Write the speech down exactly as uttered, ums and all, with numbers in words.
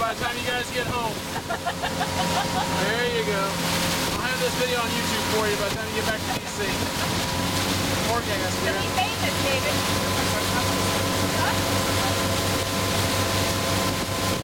by the time you guys get home. There you go. I'll have this video on YouTube for you by the time you get back to D C. Forecast, You'll be famous, David. Huh?